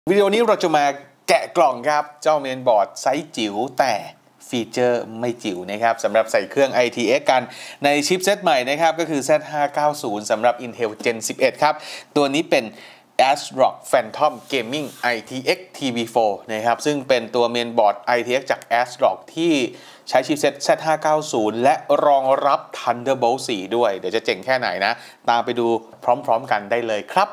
วิดีโอนี้เราจะมาแกะกล่องครับเจ้าเมนบอร์ดไซส์จิ๋วแต่ฟีเจอร์ไม่จิ๋วนะครับสำหรับใส่เครื่อง ITX กันในชิปเซตใหม่นะครับก็คือ Z590 สำหรับ Intel Gen 11 ครับตัวนี้เป็น ASRock Phantom Gaming ITX TV4 นะครับซึ่งเป็นตัวเมนบอร์ด ITX จาก ASRock ที่ใช้ชิปเซต Z590 และรองรับ Thunderbolt 4 ด้วยเดี๋ยวจะเจ๋งแค่ไหนนะตามไปดูพร้อมๆกันได้เลยครับ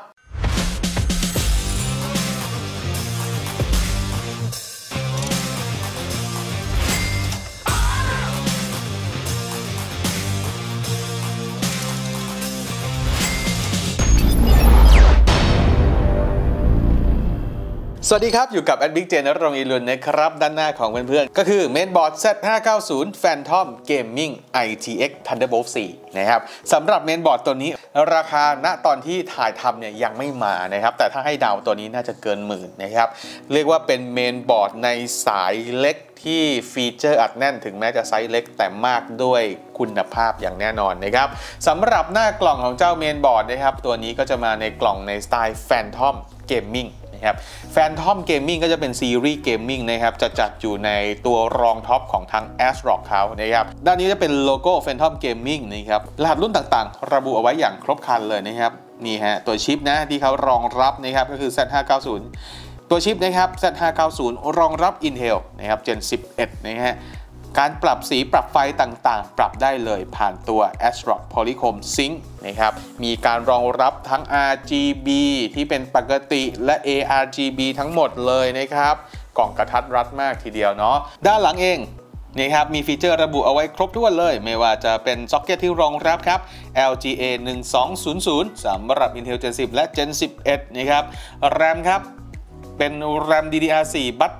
สวัสดีครับอยู่กับแอดบิ๊กเจนรงค์อีลุนนะครับด้านหน้าของเพื่อนๆก็คือเมนบอร์ด Z590 Phantom Gaming ITX Thunderbolt 4 นะครับสำหรับเมนบอร์ดตัวนี้ราคาณตอนที่ถ่ายทำเนี่ยยังไม่มานะครับแต่ถ้าให้เดาตัวนี้น่าจะเกินหมื่นนะครับเรียกว่าเป็นเมนบอร์ดในสายเล็กที่ฟีเจอร์อัดแน่นถึงแม้จะไซส์เล็กแต่มากด้วยคุณภาพอย่างแน่นอนนะครับสำหรับหน้ากล่องของเจ้าเมนบอร์ดนะครับตัวนี้ก็จะมาในกล่องในสไตล์ Phantom Gaming Phantom Gaming ก็จะเป็นซีรีส์เกมมิ่งนะครับจะจัดอยู่ในตัวรองท็อปของทาง ASRock เขานะครับด้านนี้จะเป็นโลโก้ Phantom Gaming นะครับรหัสรุ่นต่างๆระบุเอาไว้อย่างครบครันเลยนะครับนี่ฮะตัวชิปนะที่เขารองรับนะครับก็คือ Z590 ตัวชิปนะครับ Z590 รองรับ Intel นะครับ Gen 11 นะฮะการปรับสีปรับไฟต่างๆปรับได้เลยผ่านตัว ASRock Polychrome Sync นะครับมีการรองรับทั้ง RGB ที่เป็นปกติและ ARGB ทั้งหมดเลยนะครับกล่องกระทัดรัดมากทีเดียวเนาะด้านหลังเองนี่ครับมีฟีเจอร์ระบุเอาไว้ครบถ้วนเลยไม่ว่าจะเป็นซ็อกเก็ตที่รองรับครับ LGA 1200สำหรับ Intel Gen 10 และ Gen 11 นะครับ RAM ครับเป็น RAM DDR4 บัส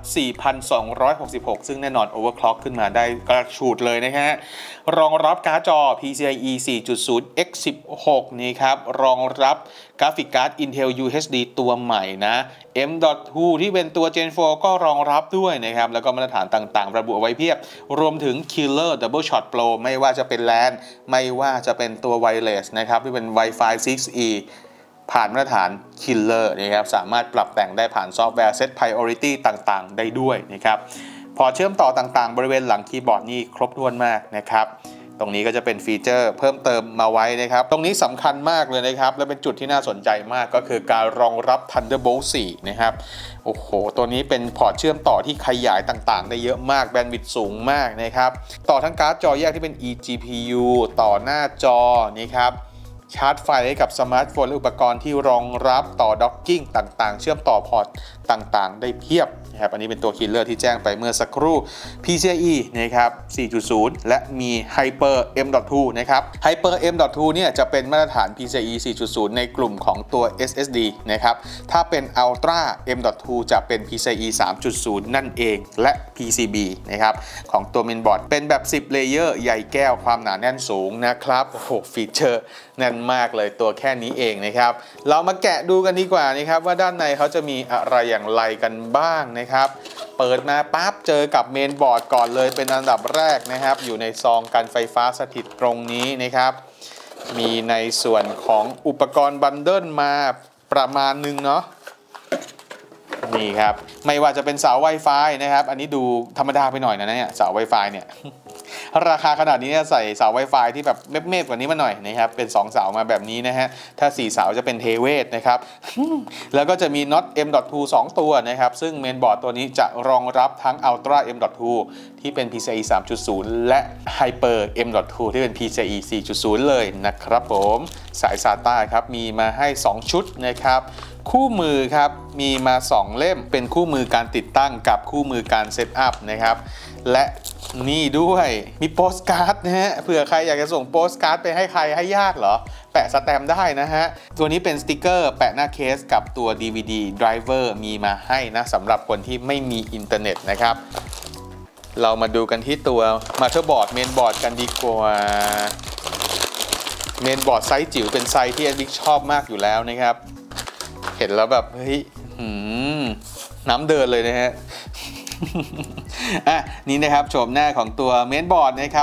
4266 ซึ่งแน่นอน overclock ขึ้นมาได้กระฉูดเลยนะฮะรองรับการ์ดจอ PCIe 4.0 x16 นี่ครับรองรับกราฟิกการ์ด Intel UHD ตัวใหม่นะ M.2 ที่เป็นตัว Gen 4 ก็รองรับด้วยนะครับแล้วก็มาตรฐานต่างๆระบุเอาไว้เพียบรวมถึง Killer Double Shot Pro ไม่ว่าจะเป็น LAN ไม่ว่าจะเป็นตัว Wireless นะครับที่เป็น Wi-Fi 6Eผ่านมาตรฐาน Killer นะครับสามารถปรับแต่งได้ผ่านซอฟต์แวร์ Set Priority ต่างๆได้ด้วยนะครับพอเชื่อมต่อต่างๆบริเวณหลังคีย์บอร์ดนี่ครบถ้วนมากนะครับตรงนี้ก็จะเป็นฟีเจอร์เพิ่มเติมมาไว้นะครับตรงนี้สำคัญมากเลยนะครับและเป็นจุดที่น่าสนใจมากก็คือการรองรับ Thunderbolt 4 นะครับโอ้โหตัวนี้เป็นพอร์ตเชื่อมต่อที่ขยายต่างๆได้เยอะมากแบนด์วิดต์สูงมากนะครับต่อทั้งการ์ดจอแยกที่เป็น eGPU ต่อหน้าจอนี่ครับชาร์จไฟให้กับสมาร์ทโฟนและอุปกรณ์ที่รองรับต่อด็อกกิ้งต่างๆเชื่อมต่อพอร์ตต่างๆได้เพียบนะครับอันนี้เป็นตัวคิลเลอร์ที่แจ้งไปเมื่อสักครู่ PCIe นะครับ 4.0 และมี Hyper M.2 นะครับ Hyper M.2 เนี่ยจะเป็นมาตรฐาน PCIe 4.0 ในกลุ่มของตัว SSD นะครับถ้าเป็น Ultra M.2 จะเป็น PCIe 3.0 นั่นเองและ PCB นะครับของตัวเมนบอร์ดเป็นแบบ10เลเยอร์ใหญ่แก้วความหนาแน่นสูงนะครับโอ้โหฟีเจอร์แน่นมากเลยตัวแค่นี้เองนะครับเรามาแกะดูกันดีกว่านะครับว่าด้านในเขาจะมีอะไรอย่างไรกันบ้างนะครับเปิดมาปั๊บเจอกับเมนบอร์ดก่อนเลยเป็นอันดับแรกนะครับอยู่ในซองกันไฟฟ้าสถิตตรงนี้นะครับมีในส่วนของอุปกรณ์บันเดิลมาประมาณนึงเนาะนี่ครับไม่ว่าจะเป็นเสา Wi-Fi นะครับอันนี้ดูธรรมดาไปหน่อยนะเนี่ยเสา Wi-Fi เนี่ยราคาขนาดนี้ใส่เสา Wi-Fi ที่แบบเมฟๆกว่านี้มาหน่อยนะครับเป็น2เสามาแบบนี้นะฮะถ้า4เสาจะเป็นเทเวศนะครับ แล้วก็จะมีน็อต M.2 2 ตัวนะครับซึ่งเมนบอร์ดตัวนี้จะรองรับทั้ง Ultra M.2 ที่เป็น PCIe 3.0 และ Hyper M.2 ที่เป็น PCIe 4.0 เลยนะครับผมสาย SATA ครับมีมาให้2ชุดนะครับคู่มือครับมีมา2เล่มเป็นคู่มือการติดตั้งกับคู่มือการเซตอัพนะครับและนี่ด้วยมีโปสการ์ดนะฮะเผื่อใครอยากจะส่งโปสการ์ดไปให้ใครให้ญาติเหรอแปะสแตมป์ได้นะฮะตัวนี้เป็นสติกเกอร์แปะหน้าเคสกับตัว DVD driver มีมาให้นะสำหรับคนที่ไม่มีอินเทอร์เน็ตนะครับเรามาดูกันที่ตัวมาเธอร์บอร์ดเมนบอร์ดกันดีกว่าเมนบอร์ดไซส์จิ๋วเป็นไซส์ที่แอดบิ๊กชอบมากอยู่แล้วนะครับเห็นแล้วแบบเฮ้ยน้ำเดินเลยนะฮะนี่นะครับโฉมหน้าของตัวเมนบอร์ดนะครับ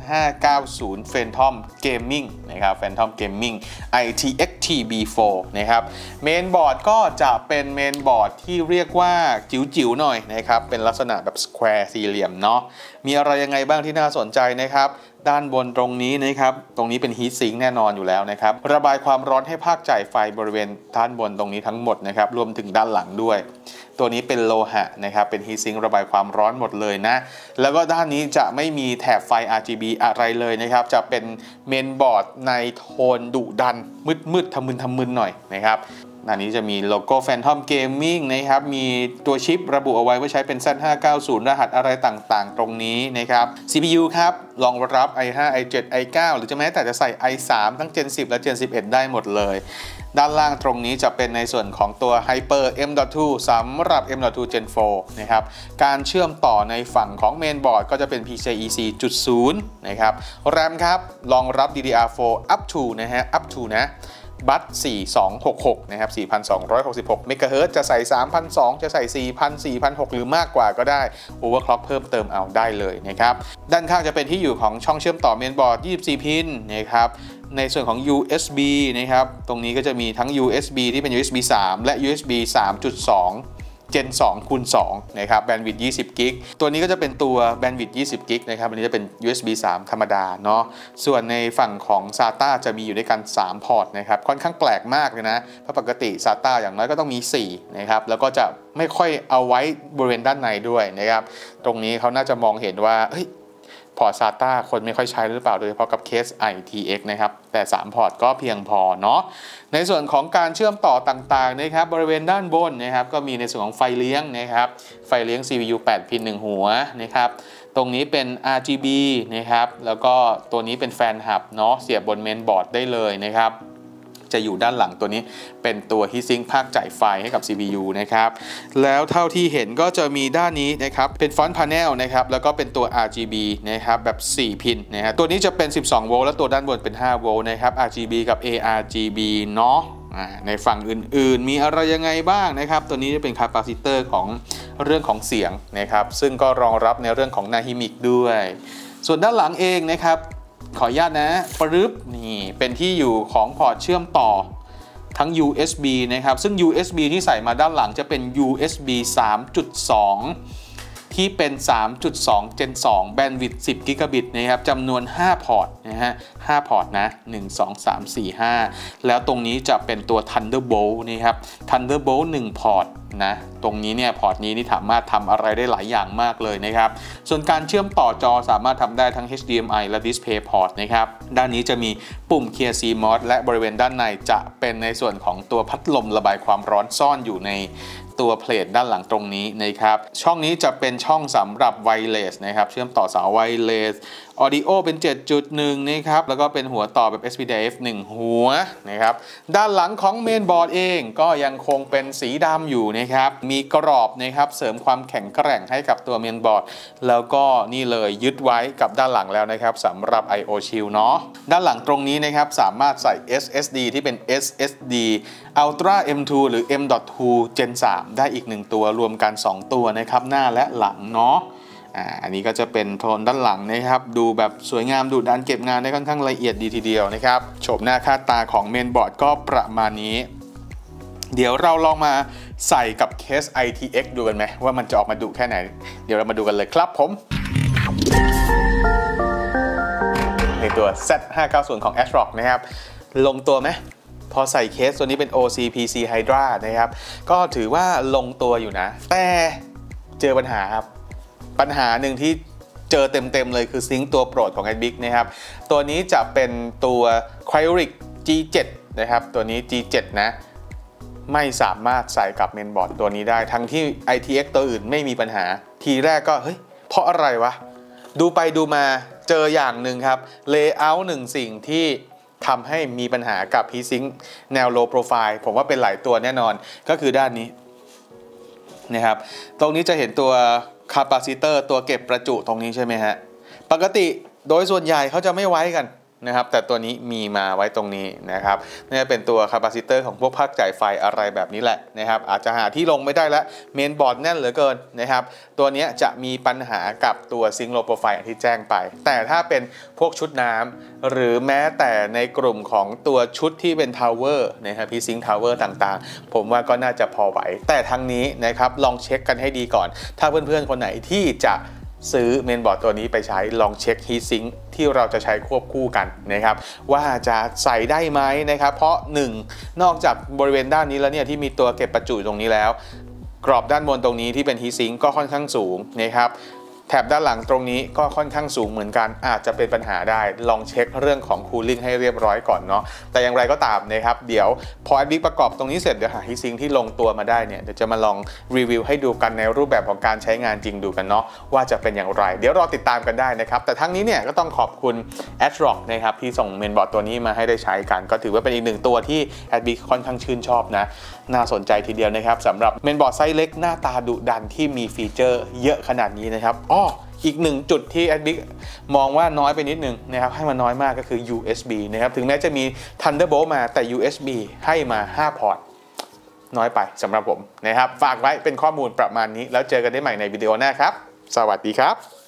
Z590 Phantom Gaming นะครับ Phantom Gaming ITX TB4 นะครับเมนบอร์ดก็จะเป็นเมนบอร์ดที่เรียกว่าจิ๋วๆหน่อยนะครับเป็นลักษณะแบบสแควร์สี่เหลี่ยมเนาะมีอะไรยังไงบ้างที่น่าสนใจนะครับด้านบนตรงนี้นะครับตรงนี้เป็นฮีทซิงค์แน่นอนอยู่แล้วนะครับระบายความร้อนให้ภาคจ่ายไฟบริเวณด้านบนตรงนี้ทั้งหมดนะครับรวมถึงด้านหลังด้วยตัวนี้เป็นโลหะนะครับเป็นฮีทซิงค์ระบายความร้อนหมดเลยนะแล้วก็ด้านนี้จะไม่มีแถบไฟ RGB อะไรเลยนะครับจะเป็นเมนบอร์ดในโทนดุดันมืดๆทะมึนหน่อยนะครับอันนี้จะมีโลโก้ Phantom Gaming นะครับมีตัวชิประบุเอาไว้ว่าใช้เป็น Z590 รหัสอะไรต่างๆตรงนี้นะครับ CPU ครับรองรับ i5 i7 i9 หรือจะแม้แต่จะใส่ i3 ทั้ง Gen 10 และ Gen 11 ได้หมดเลยด้านล่างตรงนี้จะเป็นในส่วนของตัว Hyper M.2 สำหรับ M.2 Gen 4 นะครับการเชื่อมต่อในฝั่งของเมนบอร์ดก็จะเป็น PCIe 4.0 นะครับ RAM ครับรองรับ DDR4 up to นะฮะ up to นะบัต4266นะครับ4266 เมกะเฮิรตซ์จะใส่3002จะใส่4000 4006หรือมากกว่าก็ได้โอเวอร์คล็อกเพิ่มเติมเอาได้เลยนะครับด้านข้างจะเป็นที่อยู่ของช่องเชื่อมต่อเมนบอร์ด24พินนะครับในส่วนของ USB นะครับตรงนี้ก็จะมีทั้ง USB ที่เป็น USB 3 และ USB 3.2Gen 2 คูณ 2 นะครับแบนด์วิดต์20 กิกตัวนี้ก็จะเป็นตัวแบนด์วิดต์20 กิกนะครับอันนี้จะเป็น USB 3 ธรรมดาเนาะส่วนในฝั่งของ SATA จะมีอยู่ด้วยกัน3พอร์ตนะครับค่อนข้างแปลกมากเลยนะเพราะปกติ SATA อย่างน้อยก็ต้องมี4นะครับแล้วก็จะไม่ค่อยเอาไว้บริเวณด้านในด้วยนะครับตรงนี้เขาน่าจะมองเห็นว่าพอร์ต SATA คนไม่ค่อยใช้หรือเปล่าโดยเฉพาะกับเคส ITX นะครับแต่3พอร์ตก็เพียงพอเนาะในส่วนของการเชื่อมต่อต่างๆนะครับบริเวณด้านบนนะครับก็มีในส่วนของไฟเลี้ยงนะครับไฟเลี้ยง CPU 8 พิน 1 หัวนะครับตรงนี้เป็น RGB นะครับแล้วก็ตัวนี้เป็นแฟนฮับเนาะเสียบบนเมนบอร์ดได้เลยนะครับจะอยู่ด้านหลังตัวนี้เป็นตัวฮีทซิงค์ภาคจ่ายไฟให้กับ CPU นะครับแล้วเท่าที่เห็นก็จะมีด้านนี้นะครับเป็นฟอนต์พาเนลนะครับแล้วก็เป็นตัว RGB นะครับแบบ4พินนะฮะตัวนี้จะเป็น12โวลต์และตัวด้านบนเป็น5โวลต์นะครับ RGB กับ ARGB เนาะในฝั่งอื่นๆมีอะไรยังไงบ้างนะครับตัวนี้จะเป็นคาปาซิเตอร์ของเรื่องของเสียงนะครับซึ่งก็รองรับในเรื่องของนาฮิมิกด้วยส่วนด้านหลังเองนะครับขออนุญาตนะปึ๊บนี่เป็นที่อยู่ของพอร์ตเชื่อมต่อทั้ง USB นะครับซึ่ง USB ที่ใส่มาด้านหลังจะเป็น USB 3.2 ที่เป็น 3.2 Gen 2 แบนด์วิดต์10 กิกะบิตนะครับจำนวน5พอร์ตนะฮะ5พอร์ตนะ1 2 3 4 5แล้วตรงนี้จะเป็นตัว Thunderbolt นี่ครับ Thunderbolt 1 พอร์ตนะตรงนี้เนี่ยพอร์ตนี้นี่สามารถทำอะไรได้หลายอย่างมากเลยนะครับส่วนการเชื่อมต่อจอสามารถทำได้ทั้ง HDMI และ DisplayPort นะครับด้านนี้จะมีปุ่ม Clear CMOS และบริเวณด้านในจะเป็นในส่วนของตัวพัดลมระบายความร้อนซ่อนอยู่ในตัวเพลทด้านหลังตรงนี้นะครับช่องนี้จะเป็นช่องสำหรับไวเลสนะครับเชื่อมต่อสายไวเลสออดิโอเป็น 7.1 นะครับแล้วก็เป็นหัวต่อแบบ SPDIF 1 หัวนะครับด้านหลังของเมนบอร์ดเองก็ยังคงเป็นสีดำอยู่นะครับมีกรอบนะครับเสริมความแข็งแกร่งให้กับตัวเมนบอร์ดแล้วก็นี่เลยยึดไว้กับด้านหลังแล้วนะครับสำหรับ I/O Shield เนาะด้านหลังตรงนี้นะครับสามารถใส่ SSD ที่เป็น SSD Ultra M2 หรือ M.2 Gen 3 ได้อีก1ตัวรวมกัน2ตัวนะครับหน้าและหลังเนาะอันนี้ก็จะเป็นโทนด้านหลังนะครับดูแบบสวยงามดุดันเก็บงานได้ค่อนข้างละเอียดดีทีเดียวนะครับโฉมหน้าค่าตาของเมนบอร์ดก็ประมาณนี้เดี๋ยวเราลองมาใส่กับเคส ITX ดูกันไหมว่ามันจะออกมาดุแค่ไหนเดี๋ยวเรามาดูกันเลยครับผมในตัว Z590 ของ ASRock นะครับลงตัวไหมพอใส่เคสตัวนี้เป็น OCPC Hydra นะครับก็ถือว่าลงตัวอยู่นะแต่เจอปัญหาครับปัญหาหนึ่งที่เจอเต็มเลยคือซิงค์ตัวโปรดของ Adbik นะครับตัวนี้จะเป็นตัว Cryoric G7 นะครับตัวนี้ G7 นะไม่สามารถใส่กับเมนบอร์ดตัวนี้ได้ทั้งที่ ITX ตัวอื่นไม่มีปัญหาทีแรกก็เฮ้ยเพราะอะไรวะดูไปดูมาเจออย่างหนึ่งครับ Layout หนึ่งสิ่งที่ทำให้มีปัญหากับ Heatsink แนว Low Profile ผมว่าเป็นหลายตัวแน่นอนก็คือด้านนี้นะครับตรงนี้จะเห็นตัวคาปาซิเตอร์ตัวเก็บประจุตรงนี้ใช่ไหมฮะปกติโดยส่วนใหญ่เขาจะไม่ไว้กันนะครับแต่ตัวนี้มีมาไว้ตรงนี้นะครับนี่เป็นตัวคาปาซิเตอร์ของพวกภาคจ่ายไฟอะไรแบบนี้แหละนะครับอาจจะหาที่ลงไม่ได้แล้วเมนบอร์ดแน่นเหลือเกินนะครับตัวนี้จะมีปัญหากับตัวซิงค์โลโปรไฟล์ที่แจ้งไปแต่ถ้าเป็นพวกชุดน้ำหรือแม้แต่ในกลุ่มของตัวชุดที่เป็นทาวเวอร์นะครับพีซิงค์ทาวเวอร์ต่างๆผมว่าก็น่าจะพอไหวแต่ทั้งนี้นะครับลองเช็คกันให้ดีก่อนถ้าเพื่อนๆคนไหนที่จะซื้อเมนบอร์ดตัวนี้ไปใช้ลองเช็คฮีทซิงค์ที่เราจะใช้ควบคู่กันนะครับว่าจะใส่ได้ไหมนะครับเพราะ1นอกจากบริเวณด้านนี้แล้วเนี่ยที่มีตัวเก็บประจุตรงนี้แล้วกรอบด้านบนตรงนี้ที่เป็นฮีทซิงค์ก็ค่อนข้างสูงนะครับแถบด้านหลังตรงนี้ก็ค่อนข้างสูงเหมือนกันอาจจะเป็นปัญหาได้ลองเช็คเรื่องของคูลิ่งให้เรียบร้อยก่อนเนาะแต่อย่างไรก็ตามนะครับเดี๋ยวพอบิ๊กประกอบตรงนี้เสร็จเดี๋ยวหาฮีทซิงค์ที่ลงตัวมาได้เนี่ยเดี๋ยวจะมาลองรีวิวให้ดูกันในรูปแบบของการใช้งานจริงดูกันเนาะว่าจะเป็นอย่างไรเดี๋ยวรอติดตามกันได้นะครับแต่ทั้งนี้เนี่ยก็ต้องขอบคุณ ASRock นะครับที่ส่งเมนบอร์ดตัวนี้มาให้ได้ใช้กันก็ถือว่าเป็นอีกหนึ่งตัวที่บิ๊กค่อนข้างชื่นชอบนะน่าสนใจทีเดียวนะครับสำหรับเมนบอร์ดไซส์เล็กหน้าตาดุดันที่มีฟีเจอร์เยอะขนาดนี้นะครับอีกหนึ่งจุดที่บิ๊กมองว่าน้อยไปนิดนึงนะครับให้มันน้อยมากก็คือ USB นะครับถึงแม้จะมี Thunderbolt มาแต่ USB ให้มา5 พอร์ตน้อยไปสำหรับผมนะครับฝากไว้เป็นข้อมูลประมาณนี้แล้วเจอกันได้ใหม่ในวิดีโอหน้าครับสวัสดีครับ